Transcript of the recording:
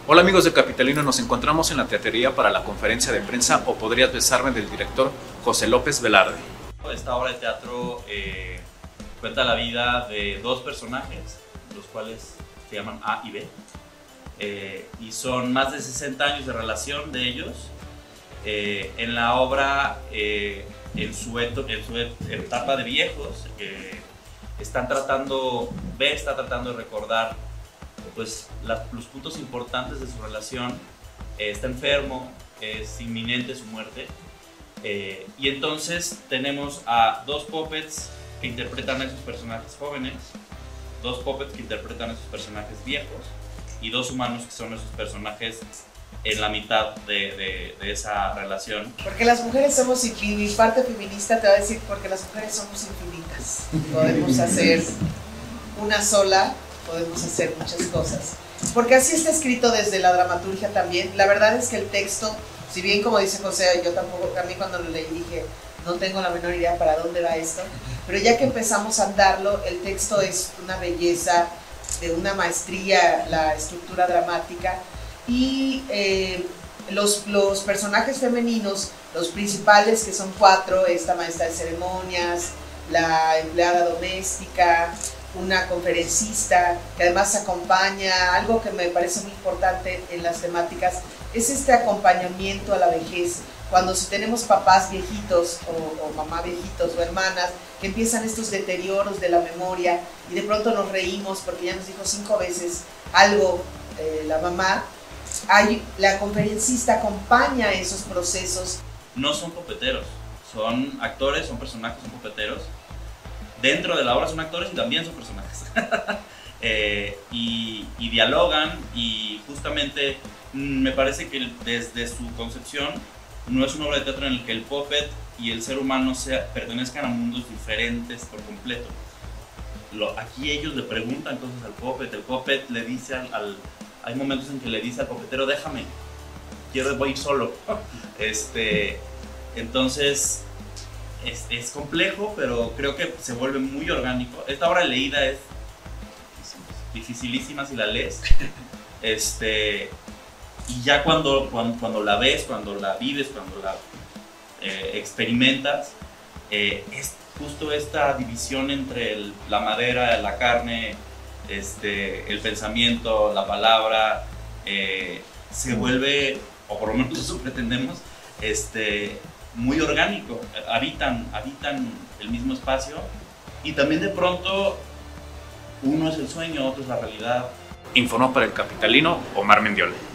Hola amigos de Capitalino, nos encontramos en la teatería para la conferencia de prensa O podrías besarme del director José López Velarde. Esta obra de teatro cuenta la vida de dos personajes, los cuales se llaman A y B, y son más de 60 años de relación de ellos. En la obra, en su etapa de viejos, B está tratando de recordar pues, los puntos importantes de su relación. Está enfermo, es inminente su muerte, y entonces tenemos a dos puppets que interpretan a esos personajes jóvenes, dos puppets que interpretan a esos personajes viejos y dos humanos que son esos personajes en la mitad de esa relación. Porque las mujeres somos, mi parte feminista te va a decir, porque las mujeres somos infinitas. Podemos hacer una sola, podemos hacer muchas cosas. Porque así está escrito desde la dramaturgia también. La verdad es que el texto, si bien como dice José, yo tampoco, a mí cuando lo leí dije, no tengo la menor idea para dónde va esto, pero ya que empezamos a andarlo, el texto es una belleza, de una maestría, la estructura dramática, y los personajes femeninos, los principales, que son cuatro: esta maestra de ceremonias, la empleada doméstica, una conferencista que además acompaña. Algo que me parece muy importante en las temáticas es este acompañamiento a la vejez. Cuando si tenemos papás viejitos o mamá viejitos o hermanas que empiezan estos deterioros de la memoria y de pronto nos reímos porque ya nos dijo 5 veces algo la mamá, la conferencista acompaña esos procesos. No son pupeteros, son actores, son personajes, son pupeteros. Dentro de la obra son actores y también son personajes. y dialogan, y justamente me parece que desde su concepción no es una obra de teatro en la que el puppet y el ser humano pertenezcan a mundos diferentes por completo. Aquí ellos le preguntan cosas al puppet, el puppet le dice hay momentos en que le dice al puppetero: déjame, voy a ir solo. Entonces es complejo, pero creo que se vuelve muy orgánico. Esta obra leída es dificilísima si la lees. Y ya cuando la ves, cuando la vives, cuando la experimentas, es justo esta división entre la madera, la carne, el pensamiento, la palabra, se vuelve, o por lo menos eso pretendemos, muy orgánico. Habitan el mismo espacio, y también de pronto uno es el sueño, otro es la realidad. Informó para el Capitalino Omar Mendiole.